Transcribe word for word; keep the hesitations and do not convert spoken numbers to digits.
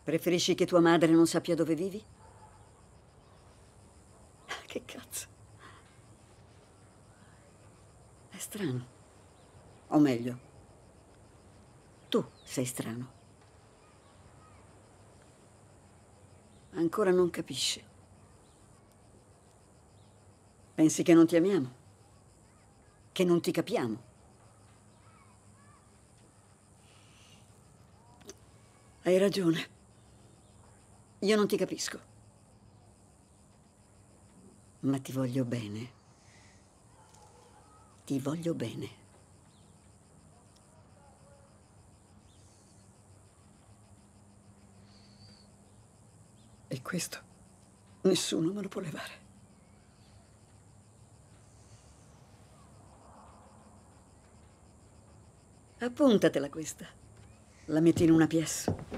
Preferisci che tua madre non sappia dove vivi? Che cazzo? È strano. O meglio, tu sei strano. Ancora non capisci. Pensi che non ti amiamo? Che non ti capiamo? Hai ragione. Io non ti capisco. Ma ti voglio bene. Ti voglio bene. E questo nessuno me lo può levare. Appuntatela questa. La metti in una pièce.